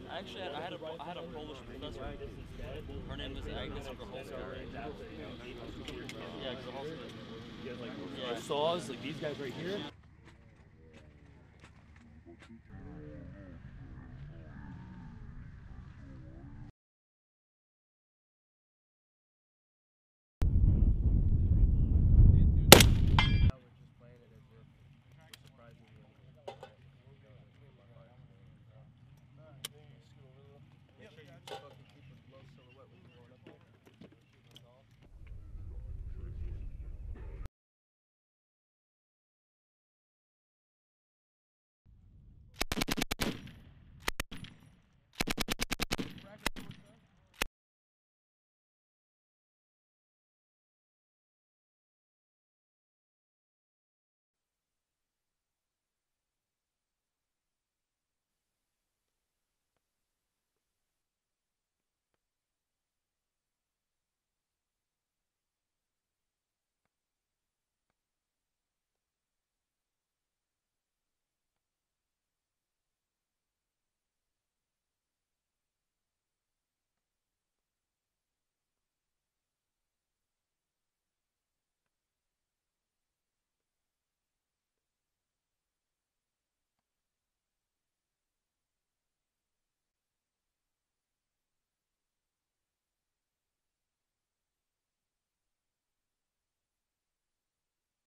Actually, I had a Polish professor. Her name was Agnes Gracholska. Yeah, Gracholska. You guys like saws like these guys right here?